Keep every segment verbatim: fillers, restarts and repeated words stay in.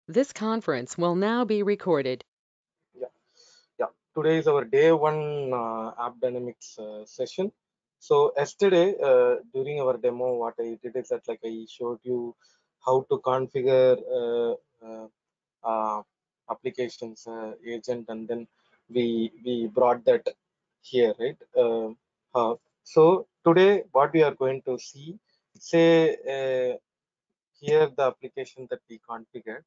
This conference will now be recorded. Yeah, yeah. Today is our day one uh, App Dynamics uh, session. So yesterday, uh, during our demo, what I did is that like I showed you how to configure uh, uh, uh, applications uh, agent, and then we we brought that here, right? Uh, uh, so today, what we are going to see, say uh, here the application that we configured.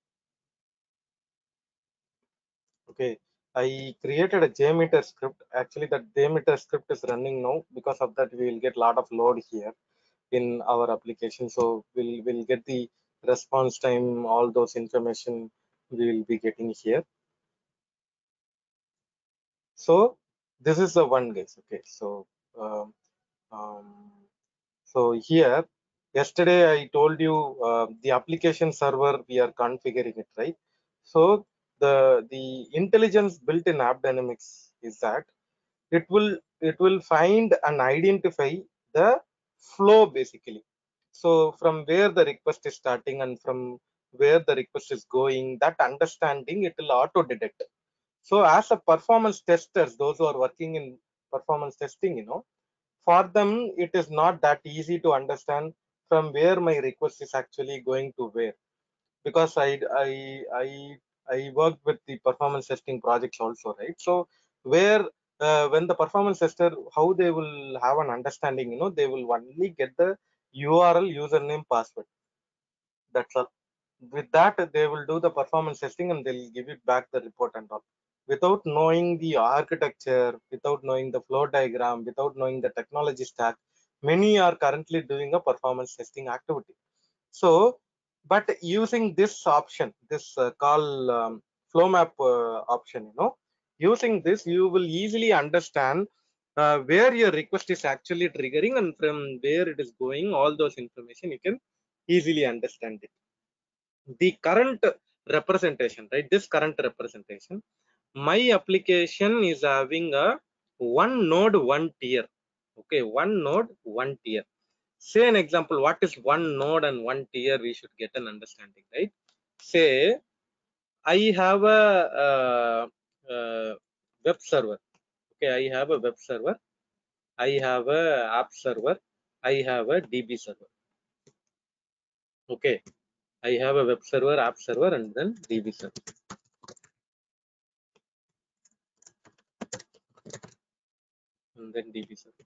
Okay, I created a JMeter script. Actually, that JMeter script is running now. Because of that, we will get a lot of load here in our application. So we'll we'll get the response time, all those information we will be getting here. So this is the one, guys. Okay, so um, um, so here yesterday I told you uh, the application server we are configuring it, right? So the the intelligence built in App Dynamics is that it will it will find and identify the flow basically. So from where the request is starting and from where the request is going, that understanding it will auto detect. So as a performance testers, those who are working in performance testing, you know, for them it is not that easy to understand from where my request is actually going to where, because I I I I work with the performance testing projects also, right? So where uh, when the performance tester, how they will have an understanding, you know, they will only get the U R L, username, password. That's all. With that, they will do the performance testing and they'll give it back the report and all. Without knowing the architecture, without knowing the flow diagram, without knowing the technology stack, many are currently doing a performance testing activity. So, but using this option, this uh, call um, flow map uh, option, you know, using this, you will easily understand uh, where your request is actually triggering and from where it is going. All those information you can easily understand it. The current representation, right? This current representation, my application is having a one node, one tier. Okay, one node, one tier. Say an example, what is one node and one tier? We should get an understanding, right? Say I have a, uh uh web server. Okay, I have a web server. I have a app server. I have a D B server. Okay, I have a web server, app server, and then D B server, and then D B server.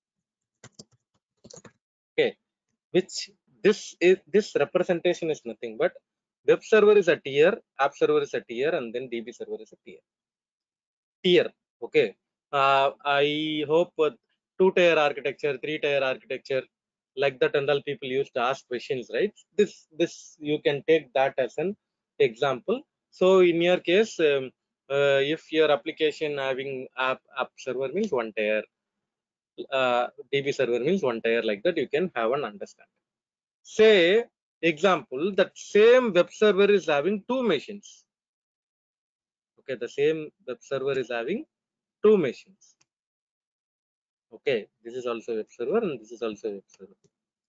Okay, which this is this representation is nothing but web server is a tier, app server is a tier, and then D B server is a tier. Tier. Okay. Uh, I hope uh, two tier architecture, three tier architecture, like that, and all people used to ask questions, right? This this you can take that as an example. So in your case, um, uh, if your application having app app server means one tier, uh, D B server means one tier, like that, you can have an understanding. Say example that same web server is having two machines. Okay, the same web server is having two machines. Okay, this is also web server and this is also web server.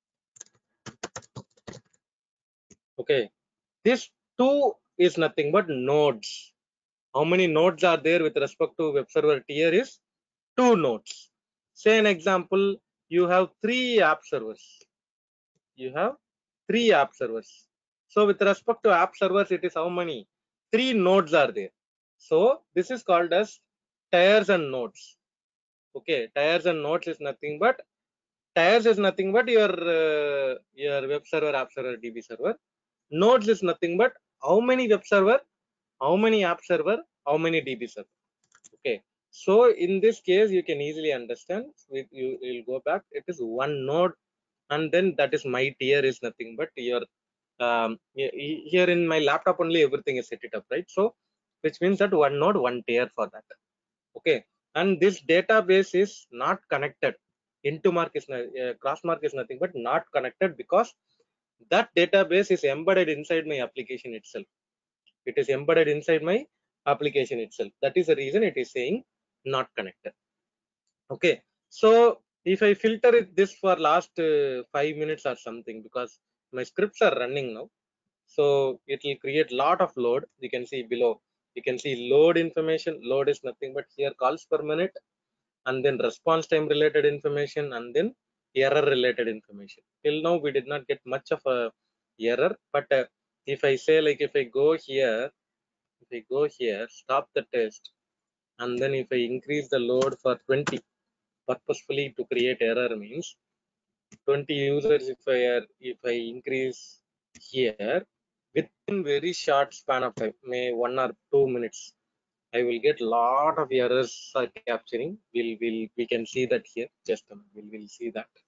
Okay, this two is nothing but nodes. How many nodes are there with respect to web server tier is two nodes. Say an example, you have three app servers. You have three app servers. So with respect to app servers, it is how many? Three nodes are there. So this is called as tiers and nodes. Okay, tiers and nodes is nothing but tiers is nothing but your uh, your web server, app server, D B server. Nodes is nothing but how many web server, how many app server, how many D B server. Okay, so in this case you can easily understand. You will go back. It is one node, and then that is my tier is nothing but your um, here in my laptop only everything is set it up, right? So which means that one node, one tier for that. Okay, and this database is not connected. Into mark is uh, cross mark is nothing but not connected, because that database is embedded inside my application itself. It is embedded inside my application itself. That is the reason it is saying not connected. Okay, so if I filter it this for last uh, five minutes or something, because my scripts are running now. So it will create lot of load. You can see below, you can see load information. Load is nothing but here calls per minute, and then response time related information, and then error related information. Till now we did not get much of a error, but uh, if I say like if I go here, if I go here, stop the test, and then if I increase the load for twenty purposefully to create error means twenty users, if I are, if I increase here within very short span of time, may one or two minutes, I will get lot of errors are capturing. We'll will we can see that here. Just a minute, we'll will see that.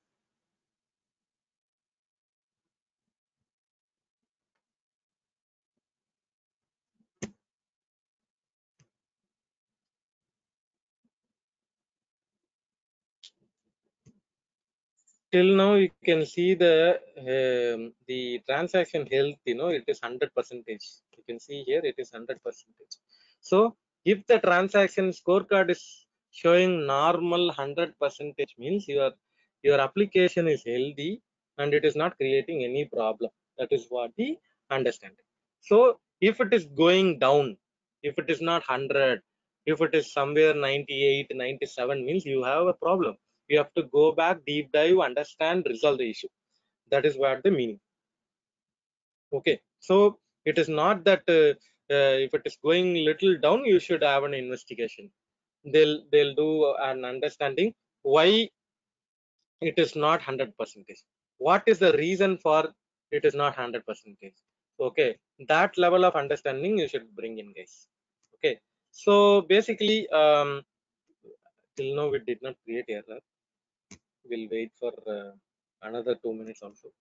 Till now you can see the um, the transaction health, you know, it is one hundred percentage. You can see here it is one hundred percentage. So if the transaction scorecard is showing normal one hundred percentage means your your application is healthy and it is not creating any problem. That is what the understanding. So if it is going down, if it is not one hundred, if it is somewhere ninety-eight, ninety-seven means you have a problem. You have to go back, deep dive, understand, resolve the issue. That is what the meaning. Okay, so it is not that uh, uh, if it is going little down you should have an investigation. They'll they'll do an understanding why it is not one hundred percentage. What is the reason for it is not one hundred percentage? Okay, that level of understanding you should bring in, guys. Okay, so basically um till now we did not create error. We'll wait for uh, another two minutes also.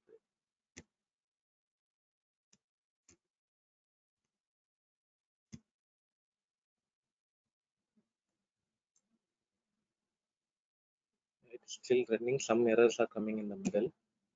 It's still running. Some errors are coming in the middle.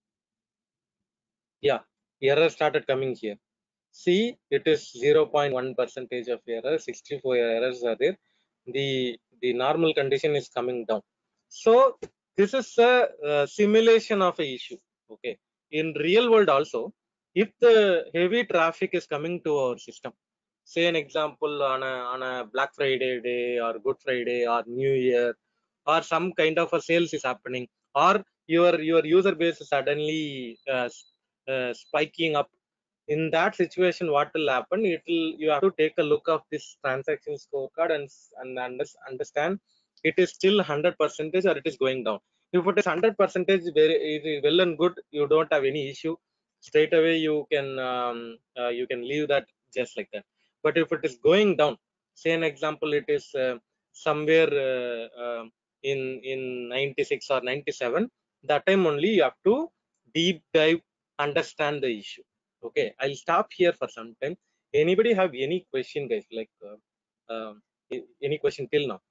Yeah, error started coming here. See, it is zero point one percentage of error. sixty-four errors are there. The the normal condition is coming down. So this is a, uh simulation of a issue. Okay. In real world also, if the heavy traffic is coming to our system, say an example on a on a Black Friday day or Good Friday or New Year, or some kind of a sales is happening, or your your user base is suddenly uh, uh, spiking up. In that situation what will happen, it will, you have to take a look of this transaction scorecard and and under- understand it is still one hundred percentage or it is going down. If it is one hundred percentage, very it is well and good, you don't have any issue, straight away you can um, uh, you can leave that just like that. But if it is going down, say an example, it is uh, somewhere uh, uh, in in ninety-six or ninety-seven, that time only you have to deep dive, understand the issue. Okay, I'll stop here for some time. Anybody have any question, guys? Like uh, um, a- any question till now?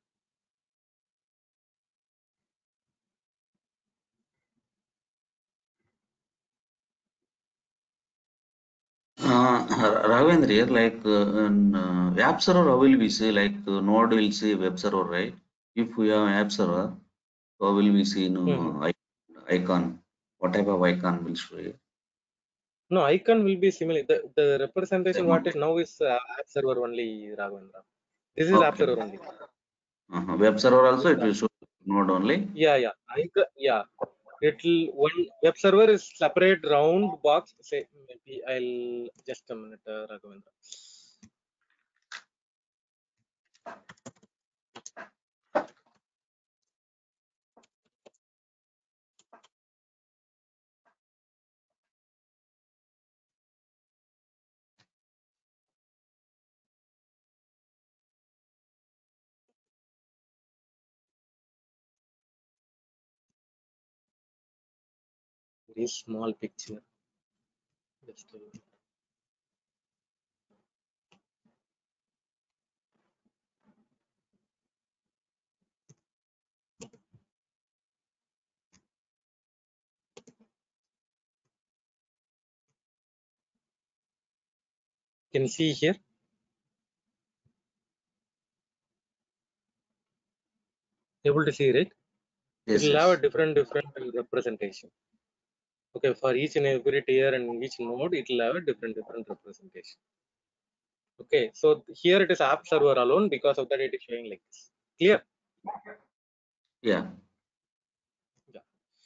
Uh, Ravendra here, like uh, in uh, app server, how will we see like uh, node will see web server, right? If we have app server, how will we see Mhm. no icon? What type of icon will show you? No, icon will be similar. The, the representation Same what only. is now is uh, app server only, Raghavendra. This is app Okay. server only. Uh-huh. Web server This also is it app. will show node only. Yeah, yeah. Icon, yeah. It'll one web server is separate round box. Say maybe I'll just a minute, uh, Raghavendra. Very small picture. Just a minute. Can see here. Able to see, right? Yes, It'll have a yes. different different representation. Okay, for each and every tier and each node, it will have a different different representation. Okay, so here it is app server alone, because of that it is showing like this. Clear? Yeah. Yeah.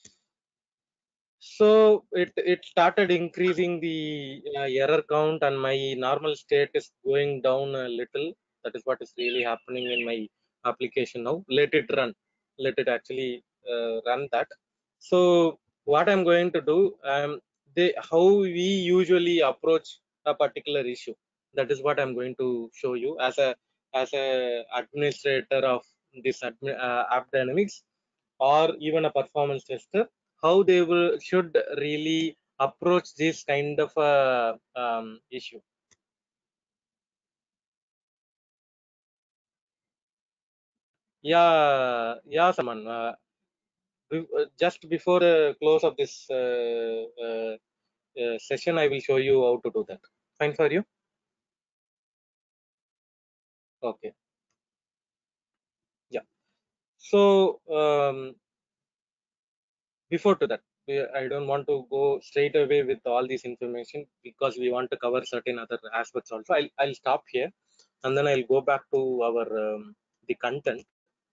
So it it started increasing the uh, error count, and my normal state is going down a little. That is what is really happening in my application now. Let it run. Let it actually uh, run that. So what I'm going to do, um, they how we usually approach a particular issue. That is what I'm going to show you as a as a administrator of this admi- uh, App Dynamics, or even a performance tester, how they will should really approach this kind of a um, issue. Yeah, yeah, Saman. Uh, be- uh, just before the close of this uh, uh, uh, session, I will show you how to do that. Fine for you? Okay. Yeah. So um, before to that, we- I don't want to go straight away with all this information, because we want to cover certain other aspects also. I'll, I'll stop here, and then I'll go back to our um, the content.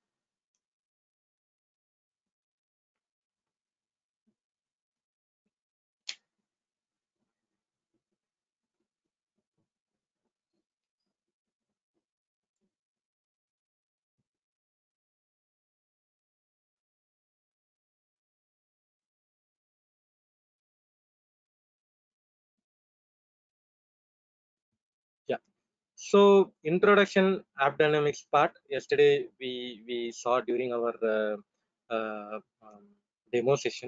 Yeah. So introduction App Dynamics part. Yesterday we we saw during our uh, uh, um, demo session.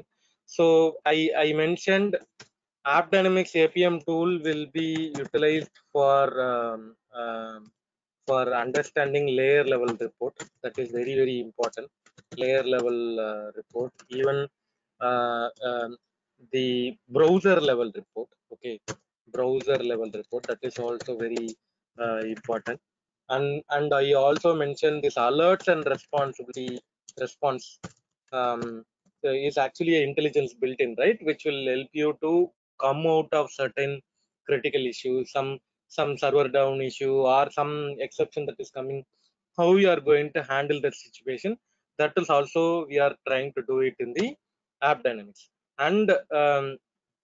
So I I mentioned App Dynamics A P M tool will be utilized for um, um, for understanding layer level report. That is very very important. Layer level uh, report, even uh, um, the browser level report. Okay, browser level report, that is also very uh, important. And and I also mentioned this alerts and responsibility response um, uh, is actually an intelligence built in, right, which will help you to come out of certain critical issues, some some server down issue or some exception that is coming, how you are going to handle that situation. That is also we are trying to do it in the App Dynamics. And um,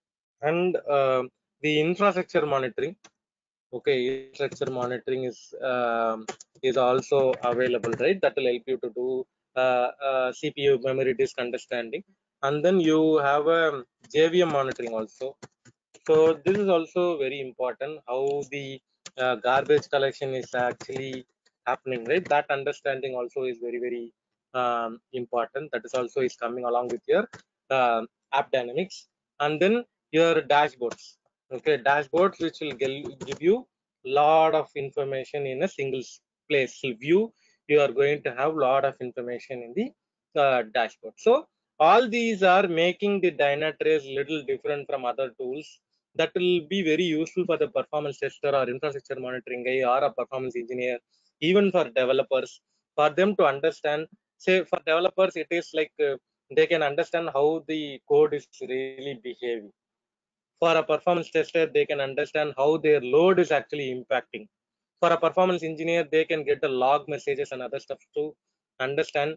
and um the infrastructure monitoring. Okay, infrastructure monitoring is um, is also available, right? That will help you to do uh, uh, C P U memory disk understanding, and then you have a J V M monitoring also. So this is also very important, how the uh, garbage collection is actually happening, right? That understanding also is very very um, important. That is also is coming along with your uh, App Dynamics. And then your dashboards. Okay, dashboards which will give you lot of information in a single place view. You are going to have lot of information in the uh, dashboard. So all these are making the Dynatrace little different from other tools. That will be very useful for the performance tester or infrastructure monitoring guy or a performance engineer, even for developers, for them to understand. Say for developers, it is like uh, they can understand how the code is really behaving. For a performance tester, they can understand how their load is actually impacting. For a performance engineer, they can get the log messages and other stuff to understand,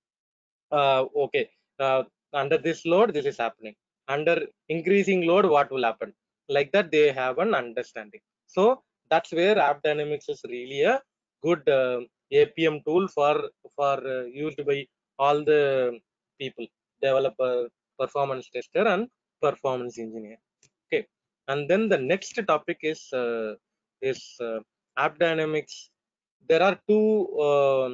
uh, okay, uh, under this load this is happening, under increasing load what will happen, like that they have an understanding. So that's where App Dynamics is really a good uh, A P M tool for for uh, used by all the people, developer, performance tester and performance engineer. Okay, and then the next topic is uh, is uh, App Dynamics. There are two um,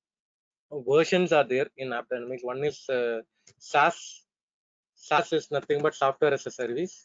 versions are there in App Dynamics. One is uh, SaaS. SaaS is nothing but software as a service.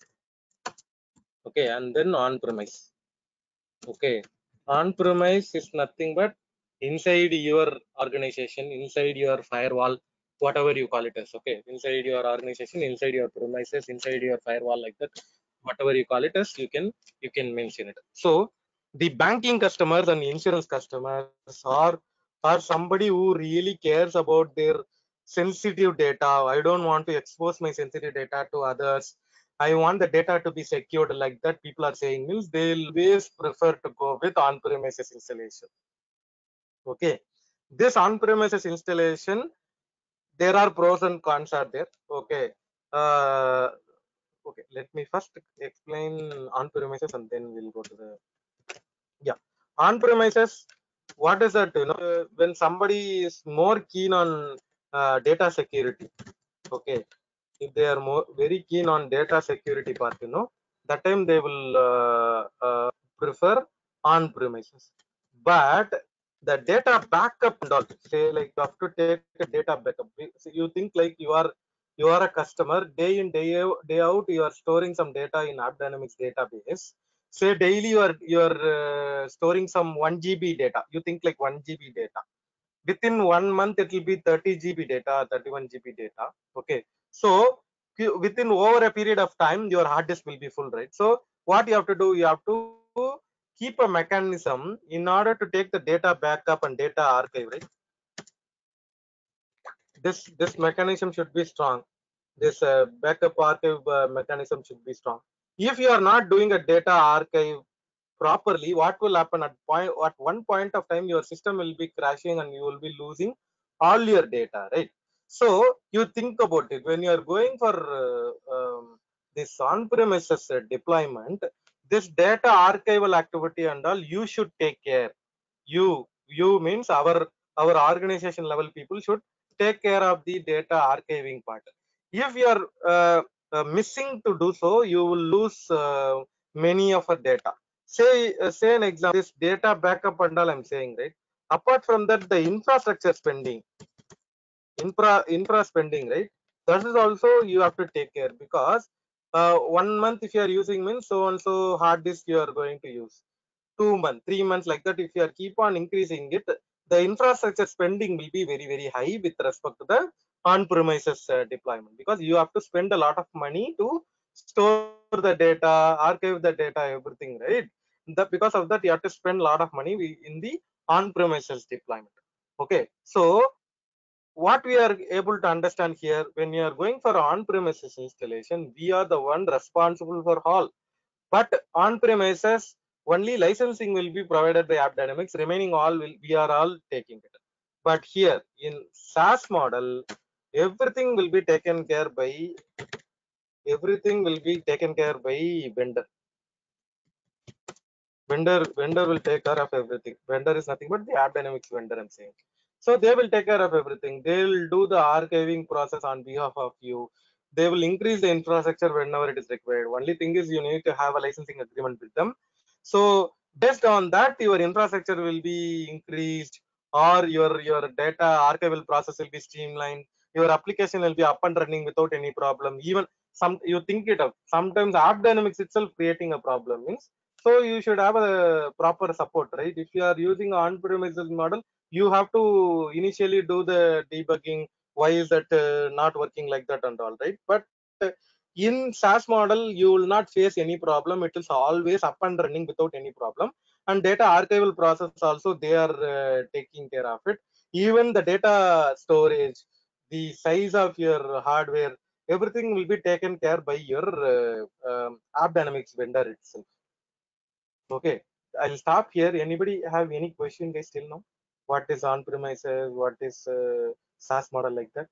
Okay, and then on-premise. Okay, on-premise is nothing but inside your organization, inside your firewall, whatever you call it as. Okay, inside your organization, inside your premises, inside your firewall, like that. Whatever you call it as, you can you can mention it. So the banking customers and insurance customers are are somebody who really cares about their sensitive data. I don't want to expose my sensitive data to others. I want the data to be secured like that. People are saying means they'll always prefer to go with on-premises installation. Okay, this on-premises installation, there are pros and cons are there. Okay, uh, okay. Let me first explain on-premises and then we'll go to the yeah on-premises. What is that? You know, uh, when somebody is more keen on uh, data security. Okay, if they are more very keen on data security part, you know, that time they will uh, uh, prefer on premises. But the data backup and all, say like you have to take a data backup. So you think like you are you are a customer, day in day out, day out you are storing some data in AppDynamics database. Say daily you are you are uh, storing some one G B data. You think like one G B data. Within one month it will be thirty G B data, thirty-one G B data. Okay, so within over a period of time your hard disk will be full, right? So what you have to do, you have to keep a mechanism in order to take the data backup and data archive, right? This this mechanism should be strong. This uh, backup archive uh, mechanism should be strong. If you are not doing a data archive properly, what will happen at point at one point of time your system will be crashing and you will be losing all your data, right? So you think about it when you are going for uh, um, this on-premises uh, deployment, this data archival activity and all you should take care. You you means our our organization level people should take care of the data archiving part. If you are uh, uh, missing to do so, you will lose uh, many of our data. Say uh, say an example, this data backup and all I'm saying, right? Apart from that, the infrastructure spending, infra infra spending, right? That is also you have to take care, because uh, one month if you are using means so and so hard disk you are going to use, two months, three months, like that. If you are keep on increasing it, the infrastructure spending will be very very high with respect to the on-premises uh, deployment, because you have to spend a lot of money to store the data, archive the data, everything, right? That because of that you have to spend a lot of money in the on-premises deployment. Okay, so what we are able to understand here, when you are going for on-premises installation, we are the one responsible for all. But on premises, only licensing will be provided by AppDynamics. Remaining all will we are all taking it. But here in SaaS model, everything will be taken care by everything will be taken care by vendor. Vendor vendor will take care of everything. Vendor is nothing but the AppDynamics vendor, I'm saying. So they will take care of everything. They will do the archiving process on behalf of you. They will increase the infrastructure whenever it is required. Only thing is you need to have a licensing agreement with them. So based on that, your infrastructure will be increased, or your your data archival process will be streamlined. Your application will be up and running without any problem. Even some you think it up. Sometimes AppDynamics itself creating a problem means, so you should have a proper support, right? If you are using on-premises model, you have to initially do the debugging. Why is that uh, not working like that and all, right? But uh, in SaaS model, you will not face any problem. It is always up and running without any problem. And data archival process also they are uh, taking care of it. Even the data storage, the size of your hardware, everything will be taken care by your uh, um, AppDynamics vendor itself. Okay, I'll stop here. Anybody have any question, guys, till now? What is on-premises? What is uh, SaaS model, like that?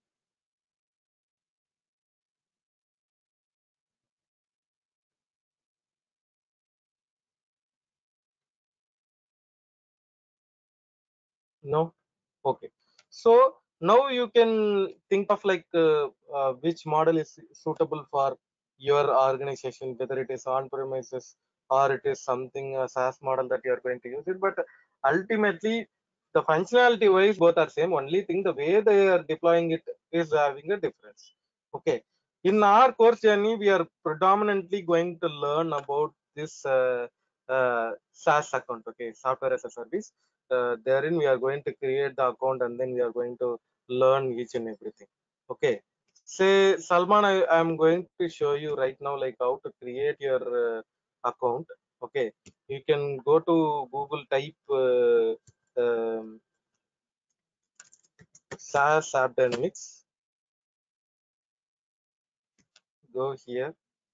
No? Okay. So now you can think of like uh, uh, which model is suitable for your organization, whether it is on-premises or it is something a SaaS model that you are going to use it. But ultimately, the functionality wise, both are same. Only thing, the way they are deploying it is having a difference. Okay. In our course journey, we are predominantly going to learn about this uh, uh, SaaS account. Okay, software as a service. Uh, therein we are going to create the account and then we are going to learn each and everything. Okay, say Salman, I am going to show you right now like how to create your uh, account. Okay, you can go to Google, type uh, um, SaaS App Dynamics. Go here.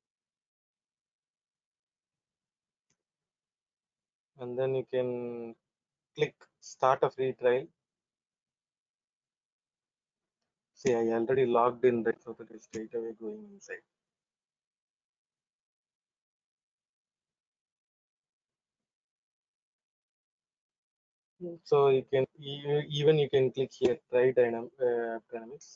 And then you can click start a free trial. See, I already logged in, right? So that is straight away going inside. So you can e- even you can click here, try dynam uh, dynamics.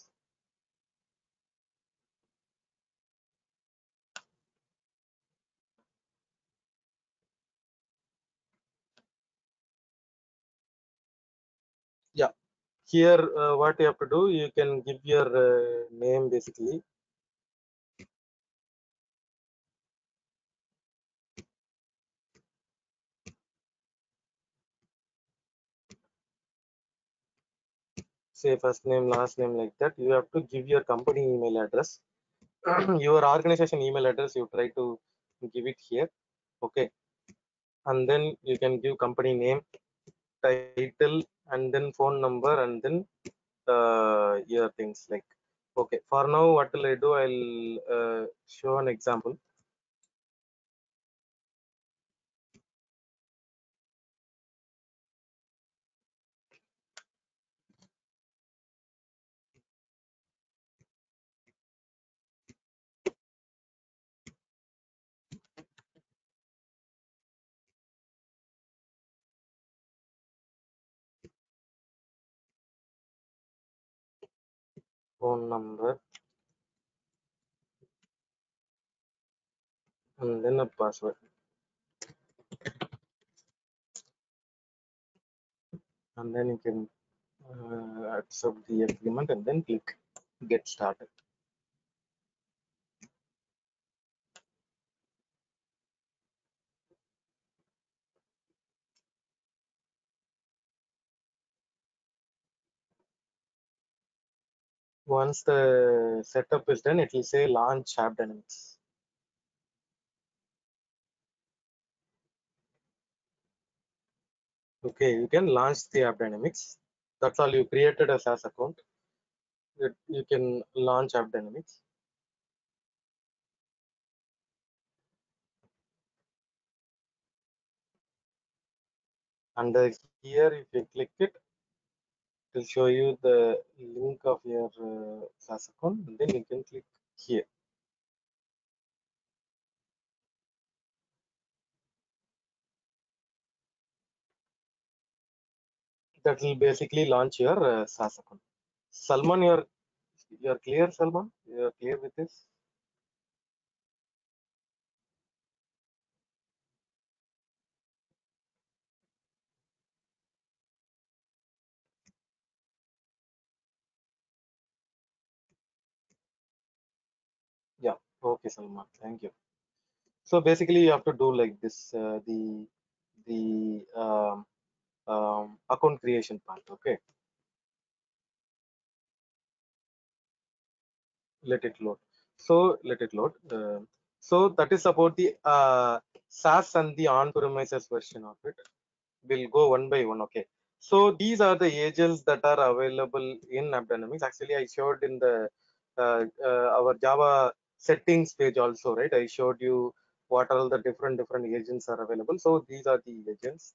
Yeah, here uh, what you have to do, you can give your uh, name basically. Say first name, last name, like that. You have to give your company email address. Your organization email address, you try to give it here. Okay, and then you can give company name, title, and then phone number, and then uh, your things like. Okay, for now, what will I do? I'll uh, show an example. Phone number, and then a password, and then you can uh, accept the agreement and then click get started. Once the setup is done, it will say launch App Dynamics. Okay, you can launch the App Dynamics. That's all. You created a SaaS account. It, you can launch App Dynamics. And uh, here, if you click it, it will show you the link of your uh, SaaS account, and then you can click here. That will basically launch your uh, SaaS account. Salman, you're you're clear, Salman? You're clear with this? Yeah. Okay, Salman. Thank you. So basically, you have to do like this: uh, the the um, um, account creation part. Okay, let it load. So let it load. Uh, so that is about the uh, SaaS and the on-premises version of it. We'll go one by one. Okay. So these are the agents that are available in AppDynamics. Actually, I showed in the uh, uh, our Java settings page also, right? I showed you what all the different different agents are available. So these are the agents.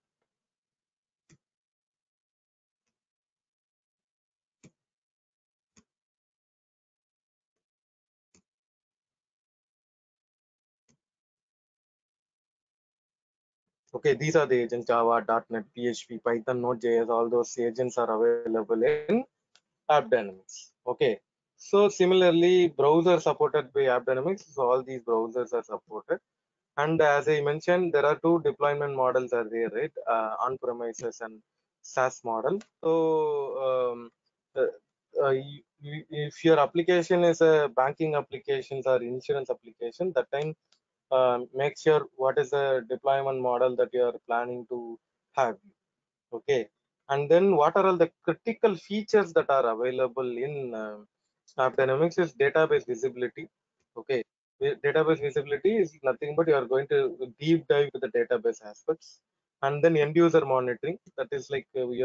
Okay, these are the agents: Java, .NET, P H P, Python, Node.js. All those agents are available in AppDynamics. Okay. So similarly, browser supported by AppDynamics. So all these browsers are supported. And as I mentioned, there are two deployment models are there, right? Uh, on-premises and SaaS model. So um, uh, uh, you, you- if your application is a banking applications or insurance application, that time uh, make sure what is the deployment model that you are planning to have. Okay, and then what are all the critical features that are available in uh, AppDynamics is database visibility. Okay, the database visibility is nothing but you are going to deep dive to the database aspects, and then end user monitoring. That is like uh, your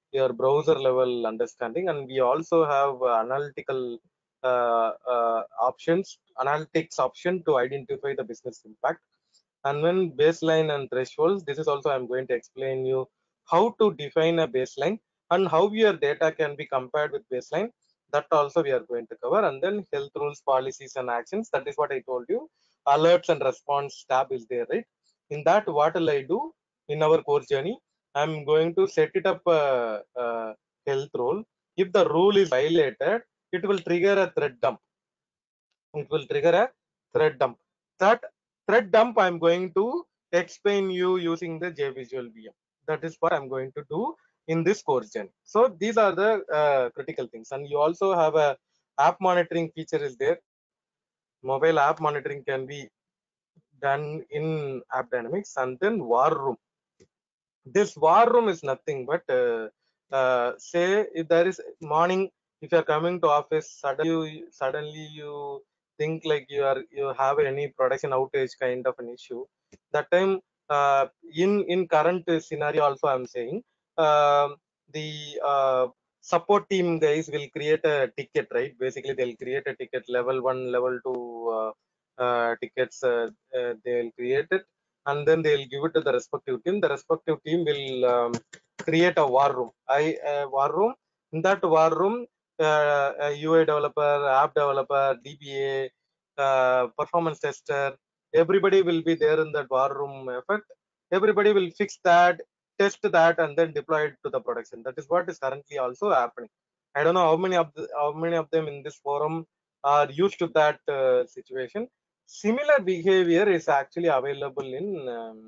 your browser level understanding, and we also have uh, analytical uh, uh, options, analytics option to identify the business impact. And when baseline and thresholds, this is also I'm going to explain you how to define a baseline and how your data can be compared with baseline. That also we are going to cover. And then health rules, policies, and actions. That is what I told you. Alerts and response tab is there, right? In that, what will I do in our course journey? I'm going to set it up a, a health rule. If the rule is violated, it will trigger a thread dump. It will trigger a thread dump. That thread dump I'm going to explain you using the JVisual V M. That is what I'm going to do in this course journey. So these are the uh, critical things. And you also have a app monitoring feature is there. Mobile app monitoring can be done in App Dynamics. And then war room. This war room is nothing but uh, uh, say if there is morning, if you are coming to office, suddenly you, suddenly you think like you are you have any production outage kind of an issue. That time uh, in in current scenario also I'm saying um, the uh, support team guys will create a ticket, right? Basically they'll create a ticket, level one, level two uh, uh, tickets uh, uh, they'll create it, and then they'll give it to the respective team. The respective team will um, create a war room. I uh, war room. In that war room, uh, a U I developer, app developer, D B A, uh, performance tester, everybody will be there in that war room effect. Everybody will fix that, test that, and then deploy it to the production. That is what is currently also happening. I don't know how many of the, how many of them in this forum are used to that uh, situation. Similar behavior is actually available in um,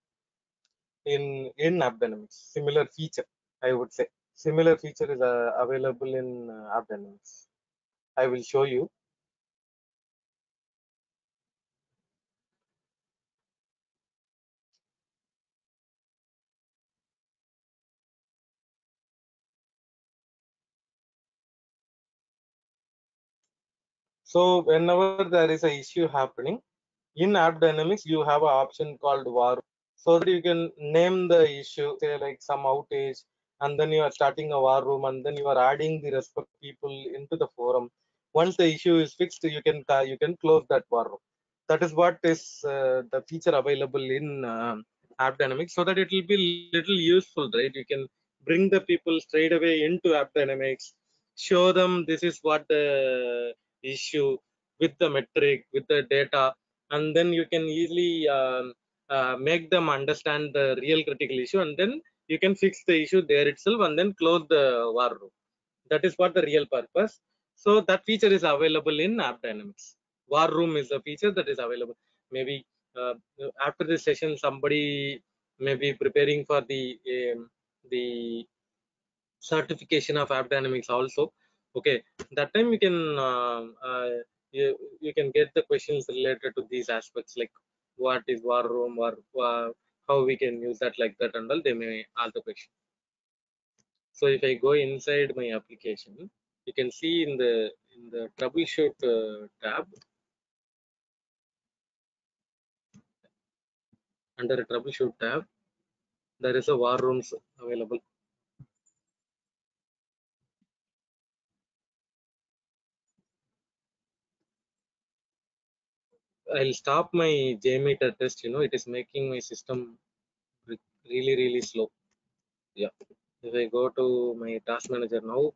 in in App Dynamics. Similar feature, I would say. Similar feature is uh, available in uh, App Dynamics. I will show you. So whenever there is a issue happening in App Dynamics, you have an option called war, so that you can name the issue, say like some outage, and then you are starting a war room, and then you are adding the respective people into the forum. Once the issue is fixed, you can you can close that war room. That is what is uh, the feature available in uh, App Dynamics, so that it will be little useful, right? You can bring the people straight away into App Dynamics, show them this is what the issue with the metric, with the data, and then you can easily um, uh, make them understand the real critical issue, and then you can fix the issue there itself and then close the war room. That is what the real purpose. So that feature is available in App Dynamics. War room is a feature that is available. Maybe uh, after this session, somebody may be preparing for the um, the certification of App Dynamics also. Okay, that time you can uh, uh, you, you can get the questions related to these aspects, like what is war room, or uh, how we can use that, like that, and all. They may ask the question. So if I go inside my application, you can see in the in the troubleshoot uh, tab, under a troubleshoot tab, there is a war rooms available. I'll stop my JMeter test. You know, it is making my system really really slow. Yeah. If I go to my task manager now,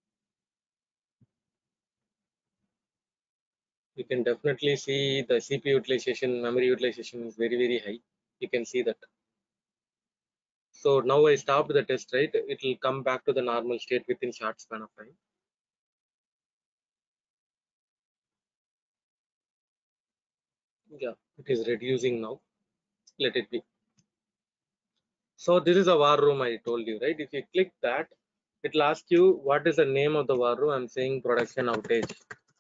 you can definitely see the C P U utilization, memory utilization is very, very high. You can see that. So now I stopped the test, right? It will come back to the normal state within short span of time. Yeah, it is reducing now. Let it be. So this is a war room I told you, right? If you click that, it will ask you what is the name of the war room. I'm saying production outage.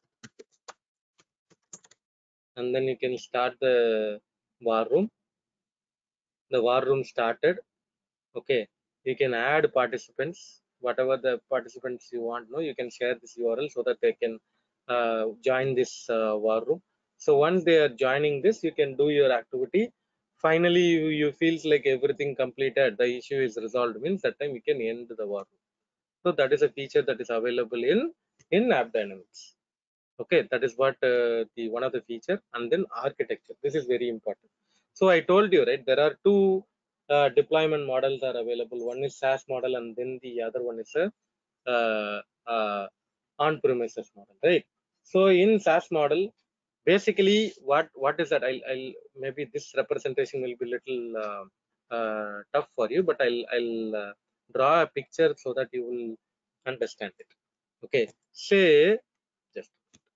And then you can start the war room. The war room started. Okay, you can add participants, whatever the participants you want. No, you can share this U R L so that they can uh, join this uh, war room. So once they are joining this, you can do your activity. finally you, you feels like everything completed, the issue is resolved, means that time we can end the war room. So that is a feature that is available in in AppDynamics. Okay, that is what uh, the one of the feature. And then architecture, this is very important. So I told you, right, there are two uh, deployment models are available. One is SaaS model, and then the other one is a uh, uh, on-premises model, right? So in SaaS model, basically what what is that, I'll, I'll maybe this representation will be little uh, uh, tough for you, but I'll I'll uh, draw a picture so that you will understand it. Okay, say just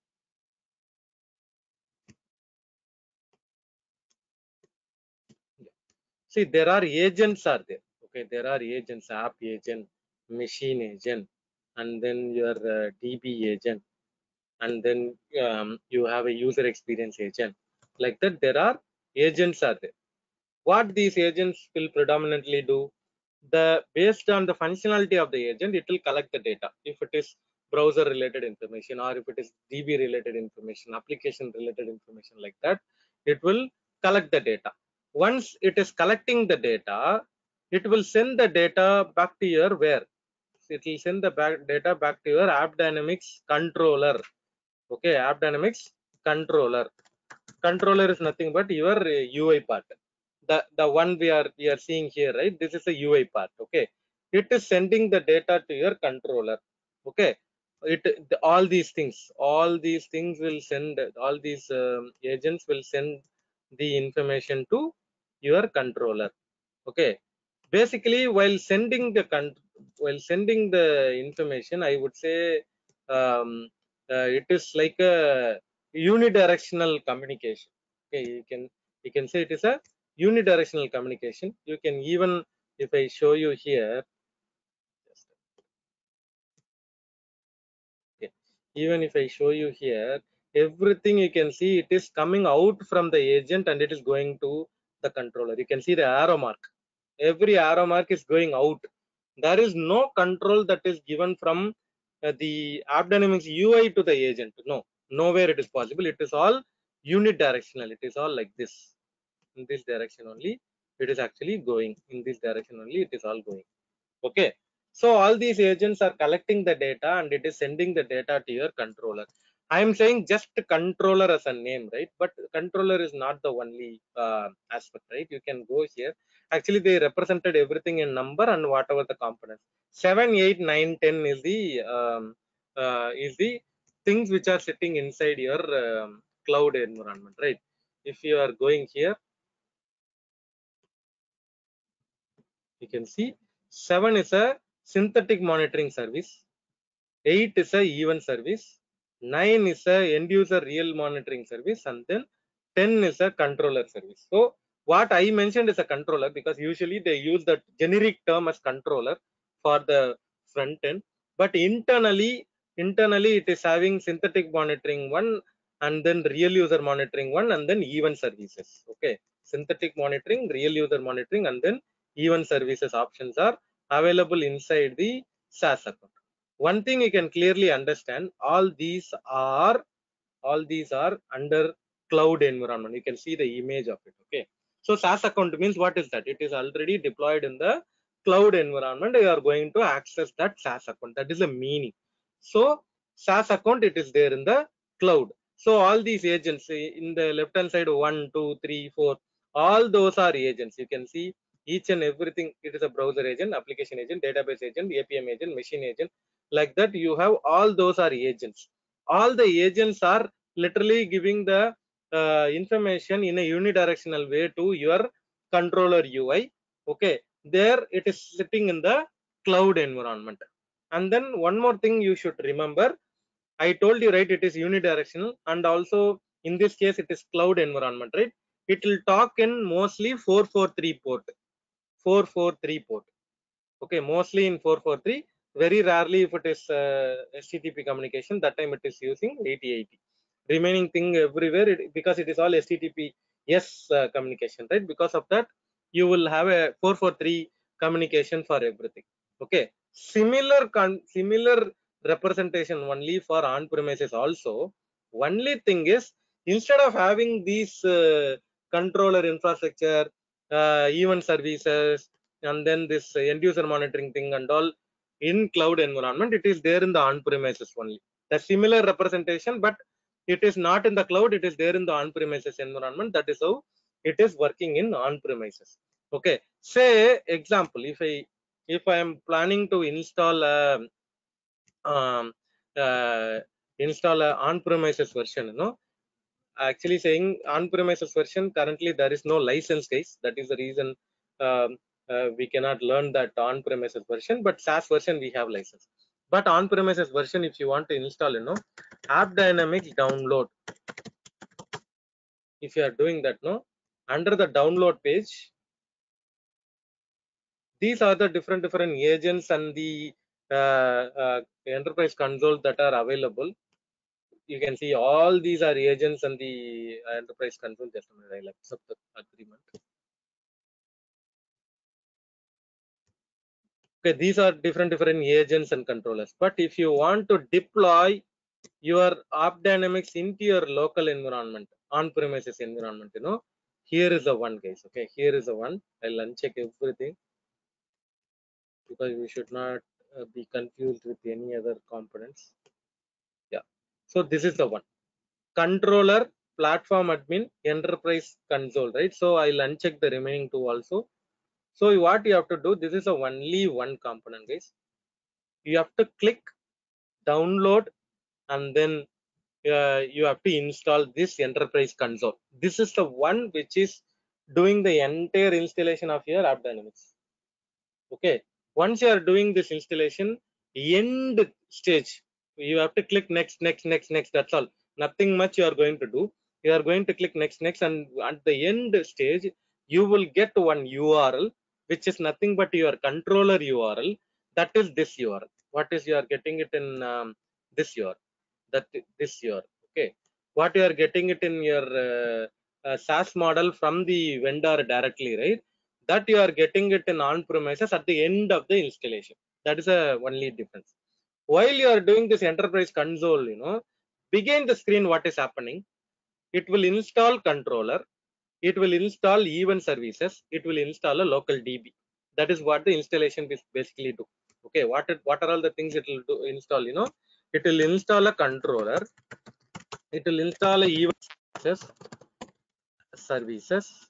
see, there are agents are there. Okay, there are agents, app agent, machine agent, and then your uh, D B agent, and then um, you have a user experience agent. Like that, there are agents are there. What these agents will predominantly do, the based on the functionality of the agent, it will collect the data. If it is browser related information, or if it is D B related information, application related information, like that, it will collect the data. Once it is collecting the data, it will send the data back to your where it will send the back data back to your AppDynamics controller. Okay, AppDynamics controller. Controller is nothing but your uh, U I part. The the one we are we are seeing here, right? This is a U I part. Okay, it is sending the data to your controller. Okay, it the, all these things, all these things will send. All these um, agents will send the information to your controller. Okay, basically while sending the con while sending the information, I would say um, uh, it is like a unidirectional communication. Okay, you can you can say it is a unidirectional communication. You can even, if I show you here, okay, even if I show you here, everything you can see it is coming out from the agent and it is going to the controller. You can see the arrow mark. Every arrow mark is going out. There is no control that is given from uh, the AppDynamics U I to the agent. No, nowhere it is possible. It is all unidirectional. It is all like this. In this direction only, it is actually going. In this direction only, it is all going. Okay. So all these agents are collecting the data and it is sending the data to your controller. I am saying just controller as a name, right? But controller is not the only uh, aspect, right? You can go here. Actually, they represented everything in number and whatever the components. Seven, eight, nine, ten is the um, uh, is the things which are sitting inside your um, cloud environment, right? If you are going here, you can see seven is a synthetic monitoring service. eight is a event service, nine is a end user real monitoring service, and then ten is a controller service. So what I mentioned is a controller because usually they use the generic term as controller for the front end, but internally internally it is having synthetic monitoring one, and then real user monitoring one, and then event services. Okay, synthetic monitoring, real user monitoring, and then event services options are available inside the SaaS account. One thing you can clearly understand, all these are all these are under cloud environment. You can see the image of it. Okay, so SaaS account means what is that? It is already deployed in the cloud environment. You are going to access that SaaS account. That is the meaning. So SaaS account, it is there in the cloud. So all these agents in the left hand side, one, two, three, four, all those are agents. You can see each and everything. It is a browser agent, application agent, database agent, A P M agent, machine agent. Like that, you have all those are agents. All the agents are literally giving the uh, information in a unidirectional way to your controller U I. Okay, there it is sitting in the cloud environment. And then one more thing you should remember, I told you, right, it is unidirectional, and also in this case it is cloud environment, right? It will talk in mostly four forty-three port. four forty-three port. Okay, mostly in four forty-three. Very rarely if it is uh, H T T P communication, that time it is using eighty eighty. Remaining thing everywhere, it, because it is all H T T P yes uh, communication, right? Because of that, you will have a four forty-three communication for everything. Okay, similar con similar representation only for on premises also. Only thing is, instead of having these uh, controller infrastructure, uh, event services, and then this end user monitoring thing and all in cloud environment, it is there in the on-premises only. The similar representation, but it is not in the cloud, it is there in the on-premises environment. That is how it is working in on-premises. Okay, say example, if I if I am planning to install a um, uh, install a on-premises version, you know, actually saying on-premises version, currently there is no license case. That is the reason um, uh, we cannot learn that on-premises version, but SaaS version we have license. But on-premises version, if you want to install, you know, AppDynamics download, if you are doing that, no, under the download page, these are the different different agents and the uh, uh, enterprise console that are available. You can see all these are agents and the enterprise console. Just a minute, I'll accept the agreement. Okay, these are different different agents and controllers. But if you want to deploy your AppDynamics into your local environment, on-premises environment, you know, here is the one, guys. Okay, here is the one. I'll uncheck everything because we should not uh, be confused with any other components. Yeah, so this is the one. Controller, platform admin, enterprise console, right? So I'll uncheck the remaining two also. So what you have to do, this is a only one component, guys. You have to click download and then uh, you have to install this enterprise console. This is the one which is doing the entire installation of your AppDynamics. Okay, once you are doing this installation, end stage, you have to click next, next, next, next. That's all. Nothing much you are going to do. You are going to click next, next, and at the end stage, you will get one U R L, which is nothing but your controller U R L. That is this U R L. What is you are getting it in um, this U R L? That this U R L. Okay, what you are getting it in your uh, uh, SaaS model from the vendor directly, right? That you are getting it in on-premises at the end of the installation. That is a only difference. While you are doing this enterprise console, you know, behind the screen, what is happening? It will install controller, it will install event services, it will install a local D B. That is what the installation is basically do. Okay, what it, what are all the things it will do install? You know, it will install a controller, it will install a event services, services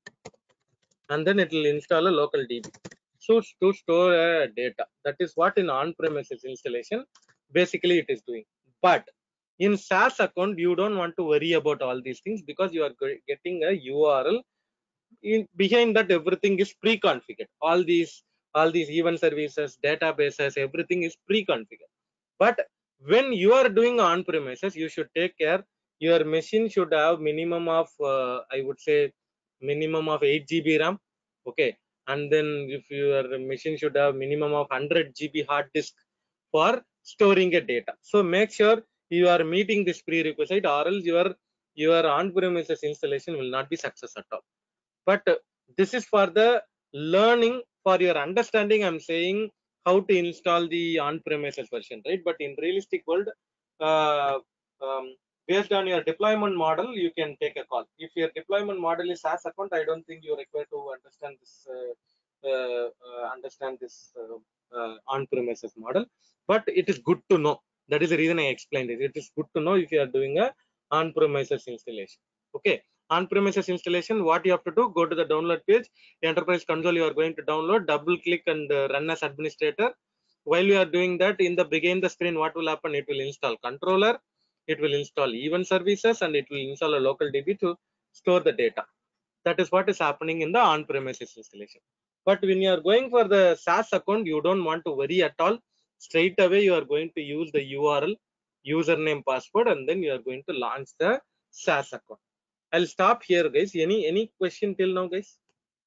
and then it will install a local D B. So to store uh, data, that is what in on-premises installation basically it is doing. But in SaaS account, you don't want to worry about all these things because you are getting a U R L. In behind that, everything is pre-configured. All these, all these event services, databases, everything is pre-configured. But when you are doing on-premises, you should take care. Your machine should have minimum of, uh, I would say, minimum of eight G B RAM. Okay, and then if your machine should have minimum of one hundred G B hard disk for storing a data. So make sure you are meeting this prerequisite, or else your your on-premises installation will not be success at all. But uh, this is for the learning, for your understanding. I'm saying how to install the on-premises version, right? But in realistic world, uh, um, based on your deployment model, you can take a call. If your deployment model is SaaS account, I don't think you're required to understand this uh, uh, uh, understand this uh, uh, on-premises model. But it is good to know. That is the reason I explained it. It is good to know if you are doing a on-premises installation. Okay, on-premises installation, what you have to do, go to the download page, enterprise console you are going to download, double click and uh, run as administrator. While you are doing that, in the beginning the screen, what will happen? It will install controller, it will install event services, and it will install a local D B to store the data. That is what is happening in the on-premises installation. But when you are going for the SaaS account, you don't want to worry at all. Straight away you are going to use the U R L, username, password, and then you are going to launch the SaaS account. I'll stop here, guys. Any any question till now, guys?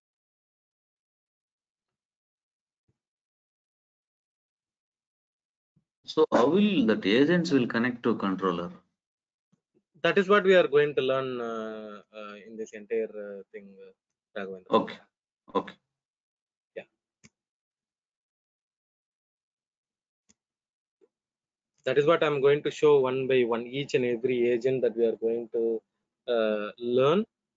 So how will that agents will connect to controller? That is what we are going to learn uh, uh, in this entire uh, thing, uh, Raghavendra. Okay, okay. Yeah. That is what I'm going to show one by one, each and every agent that we are going to uh, learn.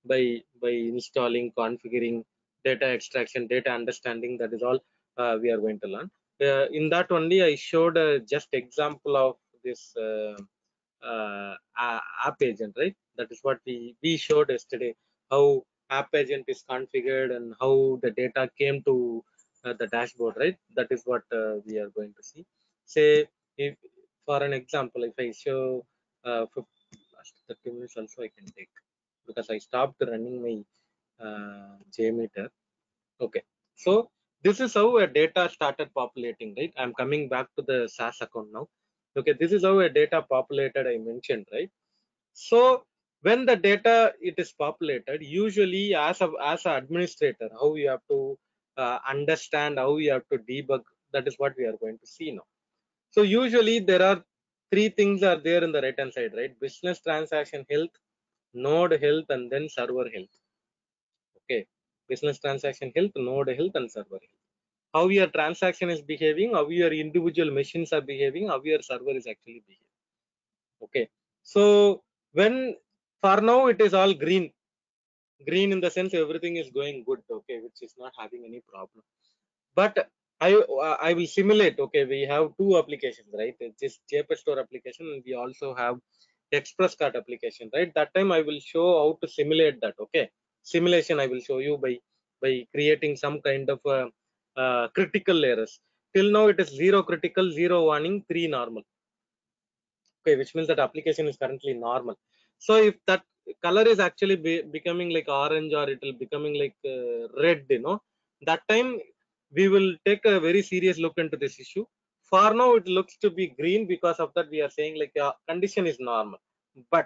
by by installing, configuring, data extraction, data understanding. That is all uh, we are going to learn. Uh, in that only I showed uh, just example of this uh, uh, app agent, right? That is what we we showed yesterday, how app agent is configured and how the data came to uh, the dashboard, right? That is what uh, we are going to see. Say, if for an example, if I show uh, for last thirty minutes also I can take, because I stopped running my uh, JMeter. Okay, so this is how a data started populating, right? I'm coming back to the SaaS account now. Okay, this is how a data populated, I mentioned, right? So when the data it is populated, usually as a as an administrator, how you have to uh, understand, how you have to debug, that is what we are going to see now. So usually there are three things are there in the right hand side, right? Business transaction health, node health, and then server health. Okay, business transaction health, node health, and server health. How your transaction is behaving, how your individual machines are behaving, how your server is actually behaving. Okay, so when for now it is all green, green in the sense everything is going good. Okay, which is not having any problem. But I uh, I will simulate. Okay, we have two applications, right? This JPEG Store application, and we also have Express Cart application, right? That time I will show how to simulate that. Okay, simulation I will show you by by creating some kind of uh, uh, critical errors. Till now it is zero critical, zero warning, three normal. Okay, which means that application is currently normal. So if that color is actually be, becoming like orange, or it will becoming like uh, red, you know, that time we will take a very serious look into this issue. For now it looks to be green, because of that we are saying like uh, condition is normal. But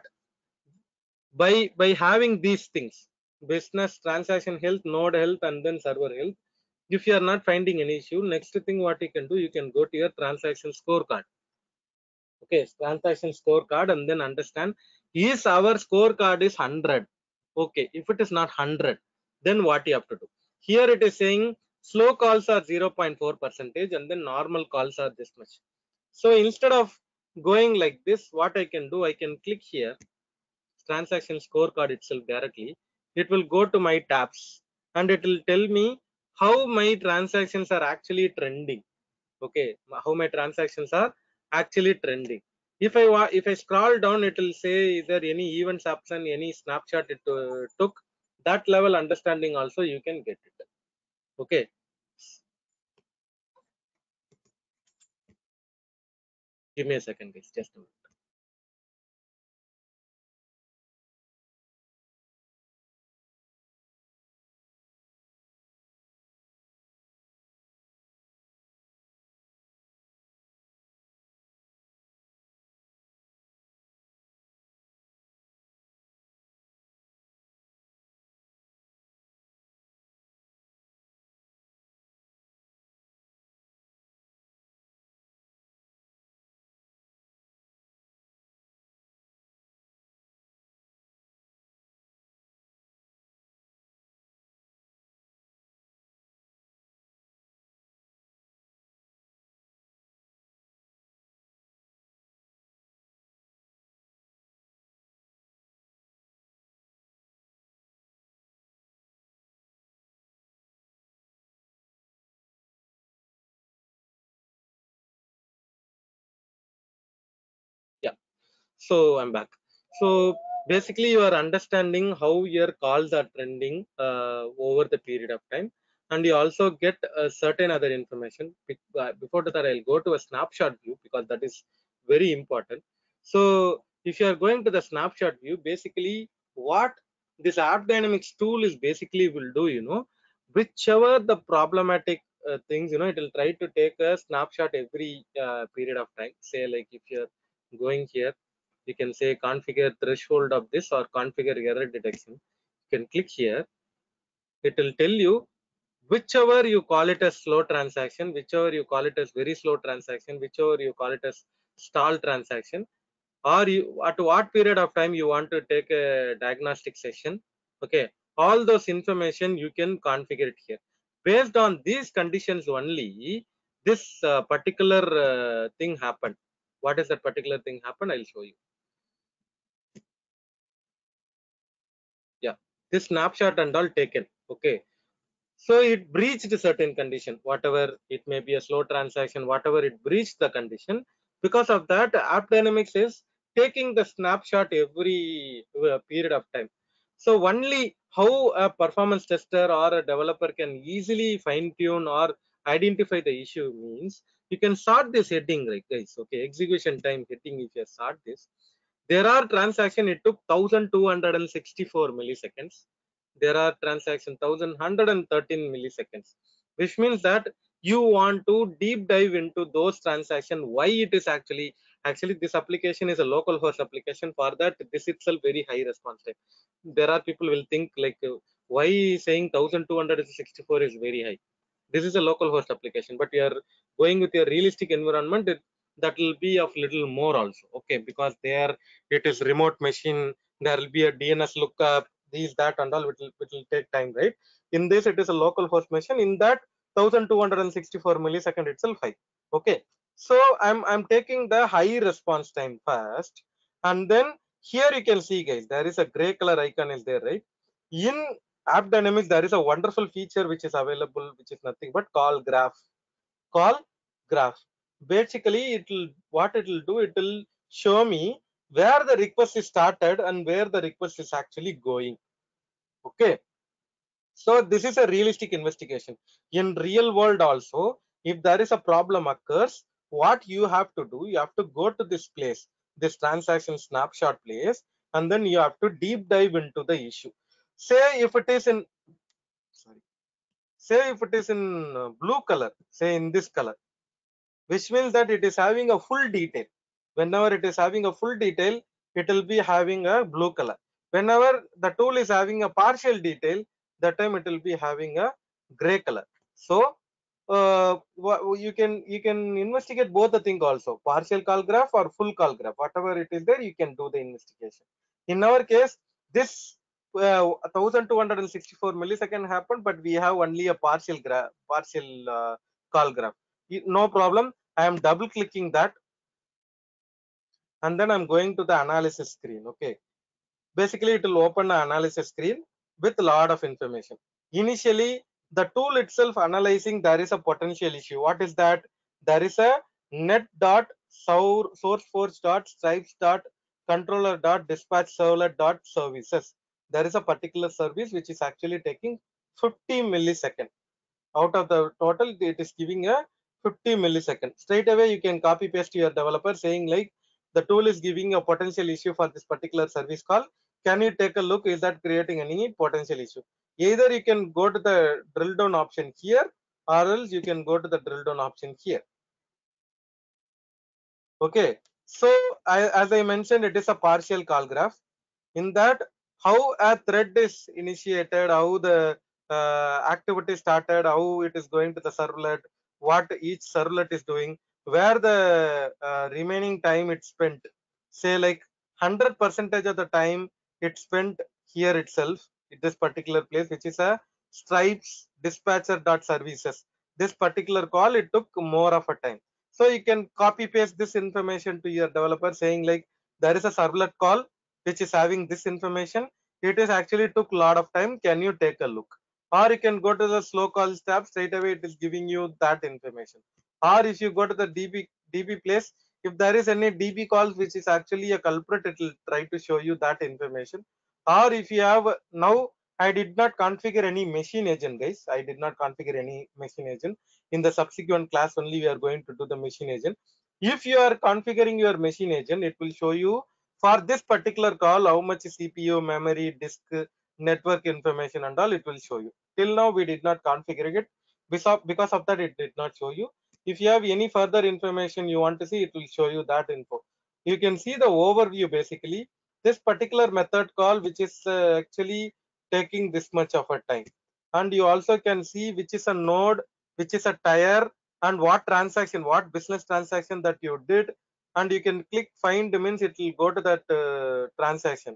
by by having these things, business transaction health, node health, and then server health, if you are not finding any issue, next thing what you can do, you can go to your transaction scorecard. Okay, transaction scorecard, and then understand, is our scorecard is one hundred. Okay, if it is not one hundred, then what you have to do? Here it is saying slow calls are zero point four percentage, and then normal calls are this much. So instead of going like this, what I can do, I can click here transaction scorecard itself directly. It will go to my tabs, and it will tell me how my transactions are actually trending. Okay, how my transactions are actually trending. If i wa if I scroll down, it will say, is there any events option, any snapshot it uh, took. That level understanding also you can get it. Okay, give me a second guys, just a minute. Yeah, so I'm back. So basically you are understanding how your calls are trending uh, over the period of time, and you also get a certain other information. Before that, I'll go to a snapshot view, because that is very important. So if you are going to the snapshot view, basically what this app dynamics tool is basically will do, you know, whichever the problematic uh, things, you know, it will try to take a snapshot every uh, period of time. Say like if you're going here, you can say configure threshold of this or configure error detection. You can click here. It will tell you whichever you call it as slow transaction, whichever you call it as very slow transaction, whichever you call it as stall transaction, or you at what period of time you want to take a diagnostic session. Okay, all those information you can configure it here. Based on these conditions only, this uh, particular uh, thing happened. What is that particular thing happened? I'll show you. Yeah, this snapshot and all taken. Okay, so it breached a certain condition, whatever it may be, a slow transaction, whatever it breached the condition. Because of that, AppDynamics is taking the snapshot every uh, period of time. So only how a performance tester or a developer can easily fine tune or identify the issue means you can sort this heading, right, guys? Okay, execution time heading, if you sort this, there are transaction it took one thousand two hundred sixty-four milliseconds. There are transaction one thousand one hundred thirteen milliseconds, which means that you want to deep dive into those transactions, why it is actually actually this application is a local host application. For that, this itself very high response time. There are people will think like, uh, why saying one thousand two hundred sixty-four is very high. This is a local host application, but you are going with a realistic environment, it, that will be of little more also. Okay, because there it is remote machine, there will be a D N S lookup, these that and all, it will, it will take time, right? In this it is a local host machine, in that one thousand two hundred sixty-four millisecond itself high. Okay, so i'm i'm taking the high response time first, and then here you can see, guys, there is a gray color icon is there, right? In AppDynamics there is a wonderful feature which is available, which is nothing but call graph. Call graph, basically it will, what it will do, it will show me where the request is started and where the request is actually going. Okay, so this is a realistic investigation. In real world also, if there is a problem occurs, what you have to do, you have to go to this place, this transaction snapshot place, and then you have to deep dive into the issue. Say if it is in, sorry, say if it is in uh, blue color, say in this color, which means that it is having a full detail. Whenever it is having a full detail, it will be having a blue color. Whenever the tool is having a partial detail, that time it will be having a gray color. So uh, you can you can investigate both the thing also, partial call graph or full call graph, whatever it is there, you can do the investigation. In our case, this uh, one thousand two hundred sixty-four millisecond happened, but we have only a partial graph, partial uh, call graph. No problem, I am double clicking that, and then I'm going to the analysis screen. Okay, basically it will open an analysis screen with a lot of information. Initially the tool itself analyzing there is a potential issue. What is that? There is a net dot sourceforge dot stripes dot controller dot dispatch servlet dot services. There is a particular service which is actually taking fifty milliseconds. Out of the total, it is giving a fifty milliseconds. Straight away you can copy paste to your developer saying like, the tool is giving a potential issue for this particular service call, can you take a look, is that creating any potential issue? Either you can go to the drill down option here, or else you can go to the drill down option here. Okay, so I, as I mentioned, it is a partial call graph. In that, how a thread is initiated, how the uh, activity started, how it is going to the servlet, what each servlet is doing, where the uh, remaining time it spent. Say like one hundred percentage of the time it spent here itself at this particular place, which is a stripes dispatcher dot services. This particular call, it took more of a time. So you can copy paste this information to your developer saying like, there is a servlet call which is having this information, it is actually took a lot of time, can you take a look? Or you can go to the slow calls tab, straight away it is giving you that information. Or if you go to the db db place, if there is any db calls which is actually a culprit, it will try to show you that information. Or if you have, now I did not configure any machine agent, guys, I did not configure any machine agent. In the subsequent class only we are going to do the machine agent. If you are configuring your machine agent, it will show you for this particular call how much C P U, memory, disk, network information and all, it will show you. Till now we did not configure it, because of that it did not show you. If you have any further information you want to see, it will show you that info. You can see the overview. Basically this particular method call which is uh, actually taking this much of a time, and you also can see which is a node, which is a tire, and what transaction, what business transaction that you did, and you can click find, means it will go to that uh, transaction,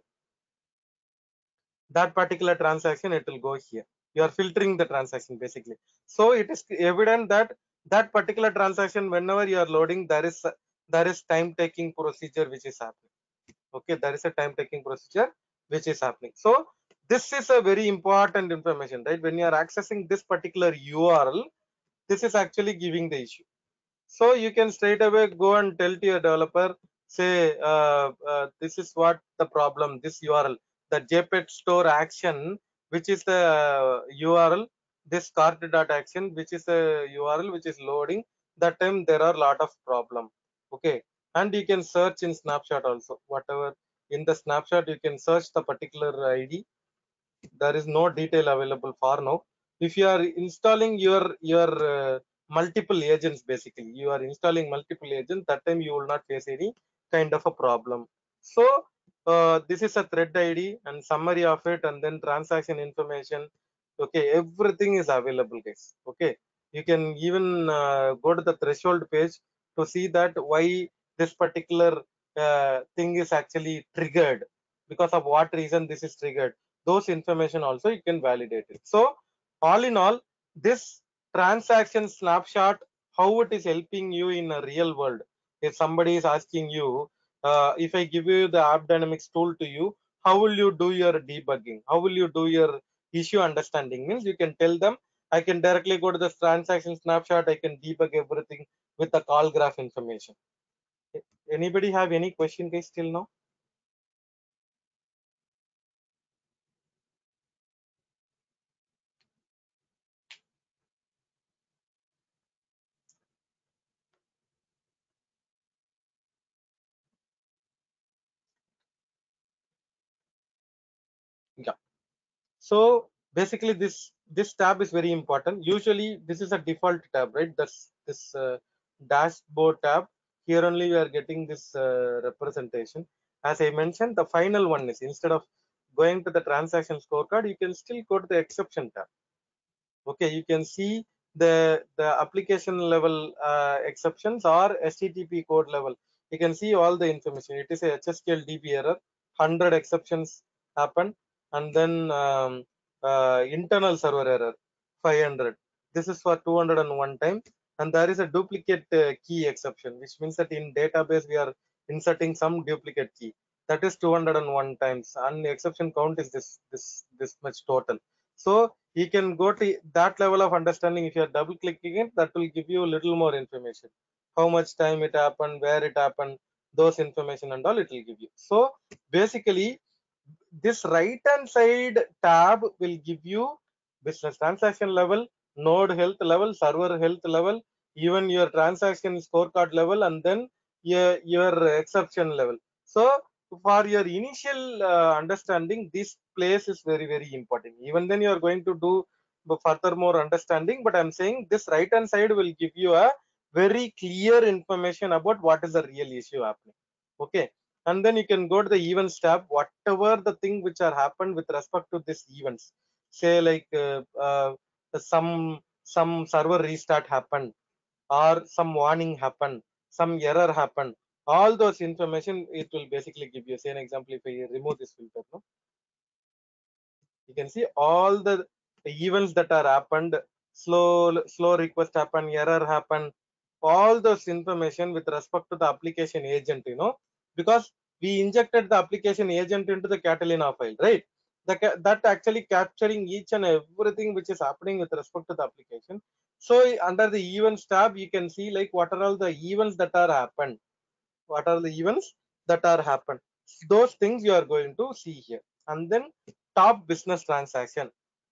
that particular transaction, it will go here. You are filtering the transaction basically. So it is evident that that particular transaction, whenever you are loading, there is there is time taking procedure which is happening. Okay, there is a time taking procedure which is happening. So this is a very important information, right? When you are accessing this particular U R L, this is actually giving the issue. So you can straight away go and tell to your developer, say, uh, uh, this is what the problem, this U R L, the JPEG store action, which is the uh, U R L, this cart.action, which is a U R L which is loading. That time there are a lot of problem. Okay. And you can search in snapshot also, whatever in the snapshot, you can search the particular I D. There is no detail available for now. If you are installing your your uh, multiple agents, basically you are installing multiple agents, that time you will not face any kind of a problem. So uh, this is a thread I D and summary of it, and then transaction information. Okay, everything is available, guys. Okay, you can even uh, go to the threshold page to see that why this particular uh, thing is actually triggered, because of what reason this is triggered. Those information also you can validate it. So all in all, this transaction snapshot, how it is helping you in a real world. If somebody is asking you, uh, if I give you the AppDynamics tool to you, how will you do your debugging, how will you do your issue understanding, means you can tell them, I can directly go to the transaction snapshot, I can debug everything with the call graph information. Anybody have any question, guys, till now? Yeah. So basically this this tab is very important. Usually this is a default tab, right? That's this uh, dashboard tab. Here only we are getting this uh, representation. As I mentioned, the final one is, instead of going to the transaction scorecard, you can still go to the exception tab. Okay, you can see the the application level uh, exceptions or H T T P code level. You can see all the information. It is a H S Q L D B error. one hundred exceptions happen, and then um, uh, internal server error five hundred. This is for two hundred one time, and there is a duplicate uh, key exception, which means that in database we are inserting some duplicate key. That is two hundred one times, and the exception count is this this this much total. So you can go to that level of understanding. If you are double clicking it, that will give you a little more information, how much time it happened, where it happened, those information and all it will give you. So basically this right hand side tab will give you business transaction level, node health level, server health level, even your transaction scorecard level, and then your, your exception level. So for your initial uh, understanding, this place is very very important. Even then you are going to do further more understanding, but I'm saying this right hand side will give you a very clear information about what is the real issue happening. Okay, and then you can go to the events tab. Whatever the thing which are happened with respect to this events, say like uh, uh, some some server restart happened, or some warning happened, some error happened, all those information it will basically give you. Say an example, if I remove this filter, no, you can see all the events that are happened. Slow slow request happen, error happen, all those information with respect to the application agent, you know, because we injected the application agent into the Catalina file, right? The, that actually capturing each and everything which is happening with respect to the application. So under the events tab, you can see like what are all the events that are happened, what are the events that are happened. Those things you are going to see here. And then top business transaction.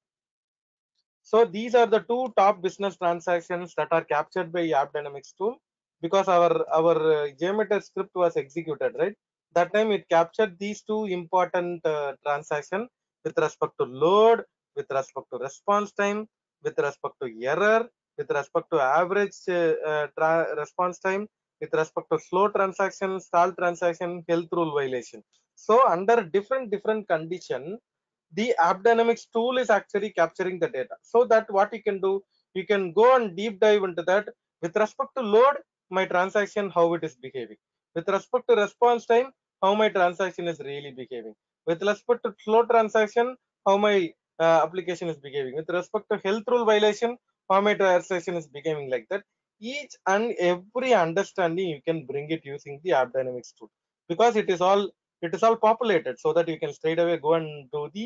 So these are the two top business transactions that are captured by AppDynamics tool, because our our uh, JMeter script was executed, right? That time it captured these two important uh, transaction with respect to load, with respect to response time, with respect to error, with respect to average uh, uh, response time, with respect to slow transaction, stall transaction, health rule violation. So under different different condition, the AppDynamics tool is actually capturing the data. So that what you can do, you can go and deep dive into that. With respect to load, my transaction, how it is behaving. With respect to response time, how my transaction is really behaving. With respect to slow transaction, how my uh, application is behaving. With respect to health rule violation, how my transaction is behaving, like that. Each and every understanding you can bring it using the AppDynamics tool, because it is all it is all populated, so that you can straight away go and do the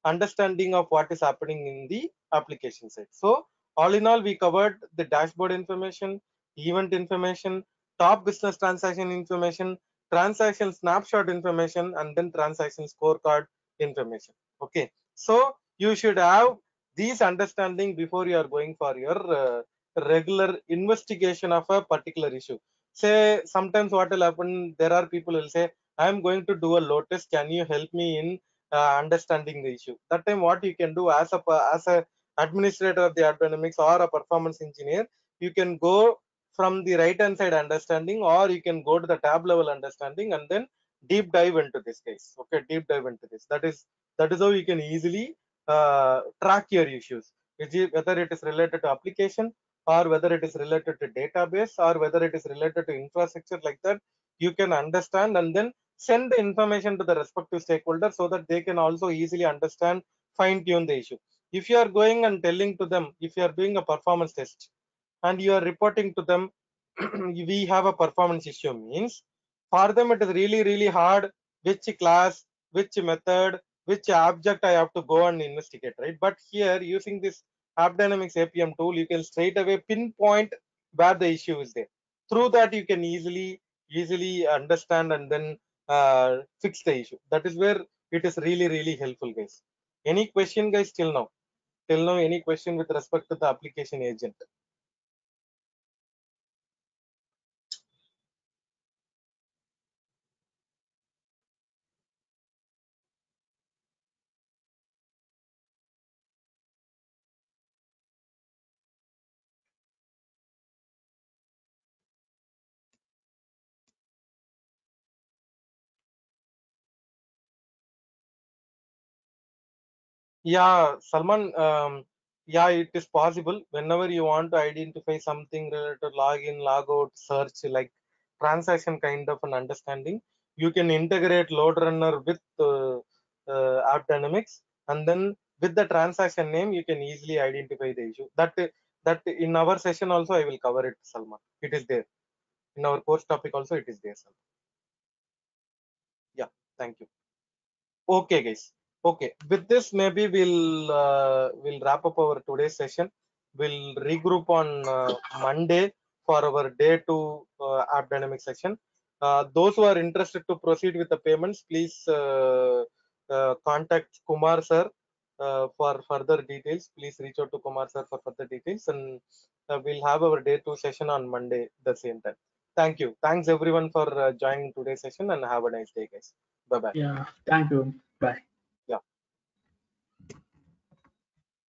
understanding of what is happening in the application side. So all in all, we covered the dashboard information, event information, top business transaction information, transaction snapshot information, and then transaction scorecard information. Okay, so you should have these understanding before you are going for your uh, regular investigation of a particular issue. Say sometimes what will happen, there are people will say, I am going to do a load test, can you help me in uh, understanding the issue? That time what you can do as a as a administrator of the App Dynamics or a performance engineer, you can go from the right hand side understanding, or you can go to the tab level understanding and then deep dive into this case. Okay, deep dive into this. That is that is how you can easily uh, track your issues, which is whether it is related to application, or whether it is related to database, or whether it is related to infrastructure. Like that, you can understand and then send the information to the respective stakeholders so that they can also easily understand, fine tune the issue. If you are going and telling to them, if you are doing a performance test and you are reporting to them, we have a performance issue, means for them it is really, really hard which class, which method, which object I have to go and investigate, right? But here, using this App Dynamics A P M tool, you can straight away pinpoint where the issue is there. Through that, you can easily, easily understand and then uh, fix the issue. That is where it is really, really helpful, guys. Any question, guys, till now? Till now, any question with respect to the application agent? Yeah, Salman, um, yeah, it is possible. Whenever you want to identify something related to login, logout, search, like transaction kind of an understanding, you can integrate load runner with uh, uh, App Dynamics, and then with the transaction name, you can easily identify the issue. That that in our session also I will cover it, Salman. It is there in our course topic also. It is there, Salman. Yeah, thank you. Okay, guys. Okay, with this maybe we'll uh, we'll wrap up our today's session. We'll regroup on uh, Monday for our day two uh, App Dynamics session. Uh, those who are interested to proceed with the payments, please uh, uh, contact Kumar sir uh, for further details. Please reach out to Kumar sir for further details, and uh, we'll have our day two session on Monday the same time. Thank you. Thanks everyone for uh, joining today's session, and have a nice day, guys. Bye bye. Yeah, thank you. Bye.